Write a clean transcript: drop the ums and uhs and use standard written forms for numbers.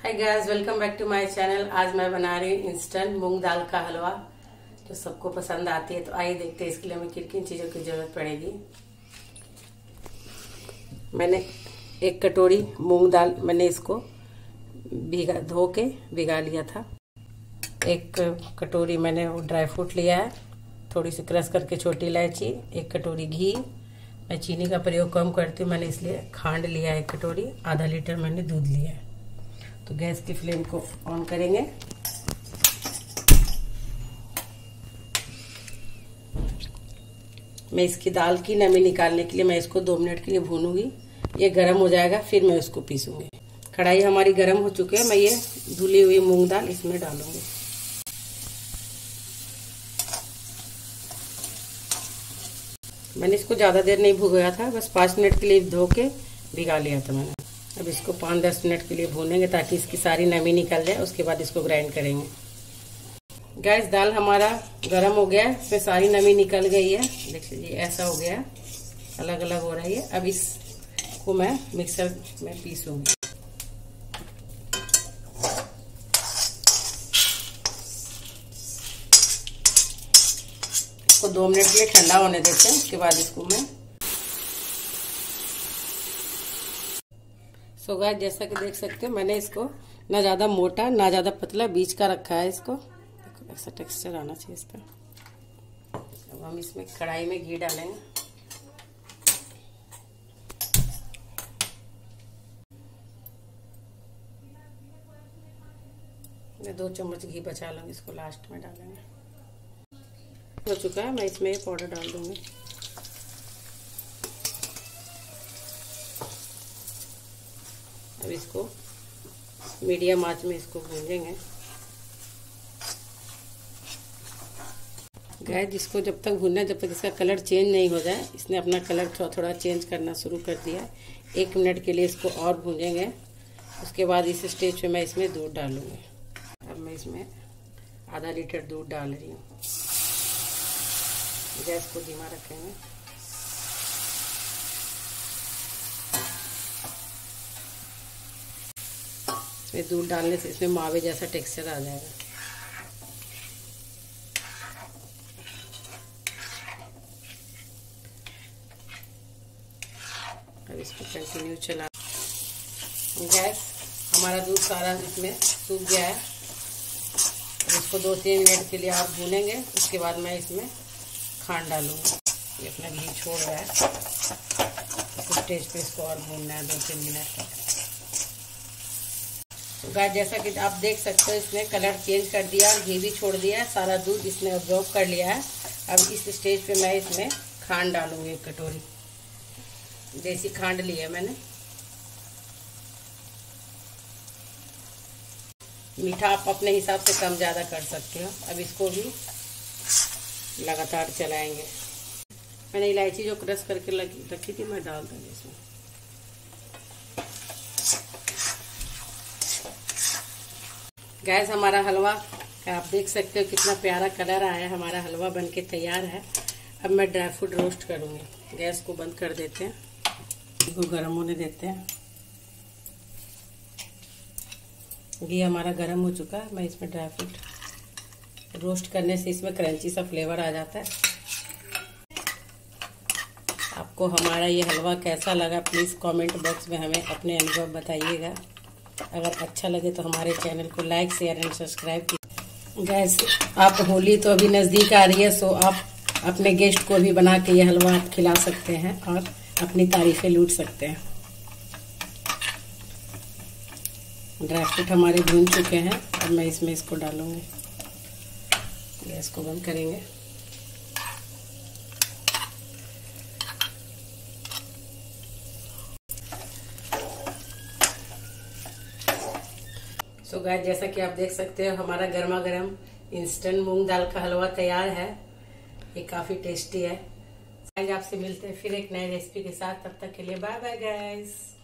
Hi guys, welcome back to my channel. आज मैं बना रही हूँ इंस्टेंट मूंग दाल का हलवा जो सबको पसंद आती है। तो आइए देखते हैं इसके लिए हमें किन किन चीज़ों की जरूरत पड़ेगी। मैंने 1 कटोरी मूंग दाल, मैंने इसको धो के भिगा लिया था। 1 कटोरी मैंने वो ड्राई फ्रूट लिया है, थोड़ी सी क्रश करके छोटी इलायची, 1 कटोरी घी। मैं चीनी का प्रयोग कम करती हूँ, मैंने इसलिए खांड लिया है 1 कटोरी। आधा लीटर मैंने दूध लिया है। तो गैस की फ्लेम को ऑन करेंगे। मैं इसकी दाल की नमी निकालने के लिए मैं इसको 2 मिनट के लिए भूनूंगी। ये गर्म हो जाएगा, फिर मैं इसको पीसूंगी। कढ़ाई हमारी गर्म हो चुकी है। मैं ये धुली हुई मूंग दाल इसमें डालूंगी। मैंने इसको ज्यादा देर नहीं भुगाया था, बस 5 मिनट के लिए धो के भिगा लिया था मैंने। अब इसको 5-10 मिनट के लिए भूनेंगे ताकि इसकी सारी नमी निकल जाए। उसके बाद इसको ग्राइंड करेंगे। गैस, दाल हमारा गरम हो गया है, इसमें सारी नमी निकल गई है। देख लीजिए, ऐसा हो गया है, अलग अलग हो रही है। अब इसको मैं मिक्सर में पीसूंगी। इसको 2 मिनट के लिए ठंडा होने देते हैं। उसके बाद इसको मैं सो गाइस, जैसा कि देख सकते हो, मैंने इसको ना ज्यादा मोटा ना ज्यादा पतला, बीच का रखा है। इसको देखो, ऐसा टेक्सचर आना चाहिए इसका। अब हम इसमें कढ़ाई में घी डालेंगे। मैं 2 चम्मच घी बचा लूंगी, इसको लास्ट में डालेंगे। हो चुका है, मैं इसमें पाउडर डाल दूंगी। अब इसको मीडियम आंच में इसको भूनेंगे। गैस, जिसको जब तक भूनना है, जब तक इसका कलर चेंज नहीं हो जाए। इसने अपना कलर थोड़ा थोड़ा चेंज करना शुरू कर दिया है। 1 मिनट के लिए इसको और भूनेंगे। उसके बाद इस स्टेज पे मैं इसमें दूध डालूंगी। अब मैं इसमें आधा लीटर दूध डाल रही हूँ। गैस को धीमा रखेंगे। इसमें दूध डालने से इसमें मावे जैसा टेक्सचर आ जाएगा। अब इसको कंटिन्यू चला। गैस, हमारा दूध सारा इसमें सूख गया है। अब इसको 2-3 मिनट के लिए आप भूनेंगे। उसके बाद मैं इसमें खांड डालूंगी। ये अपना घी छोड़ रहा है। इस स्टेज पे इसको और भूनना है 2-3 मिनट तक। तो गाइस, जैसा कि आप देख सकते हो, इसने कलर चेंज कर दिया और घी भी छोड़ दिया है। सारा दूध इसने अब्जॉर्ब कर लिया है। अब इस स्टेज पे मैं इसमें खांड डालूंगी। 1 कटोरी देसी खांड ली है मैंने। मीठा आप अपने हिसाब से कम ज़्यादा कर सकते हो। अब इसको भी लगातार चलाएंगे। मैंने इलायची जो क्रश करके रखी थी, मैं डाल दूंगी इसमें। गैस, हमारा हलवा का आप देख सकते हो कितना प्यारा कलर आया है। हमारा हलवा बनके तैयार है। अब मैं ड्राई फ्रूट रोस्ट करूंगी। गैस को बंद कर देते हैं, इसको गर्म होने देते हैं। घी हमारा गर्म हो चुका है। मैं इसमें ड्राई फ्रूट रोस्ट करने से इसमें क्रंची सा फ्लेवर आ जाता है। आपको हमारा ये हलवा कैसा लगा, प्लीज़ कमेंट बॉक्स में हमें अपने अनुभव बताइएगा। अगर अच्छा लगे तो हमारे चैनल को लाइक, शेयर एंड सब्सक्राइब कीजिए। गैस, आप होली तो अभी नज़दीक आ रही है, सो आप अपने गेस्ट को भी बना के ये हलवा आप खिला सकते हैं और अपनी तारीफें लूट सकते हैं। ड्राई फ्रूट हमारे भून चुके हैं। अब मैं इसमें इसको डालूंगी। गैस को बंद करेंगे। सो गाइस, जैसा कि आप देख सकते हो, हमारा गर्मा गर्म इंस्टेंट मूंग दाल का हलवा तैयार है। ये काफी टेस्टी है। आज आपसे मिलते हैं फिर एक नई रेसिपी के साथ। तब तक के लिए बाय बाय गाइस।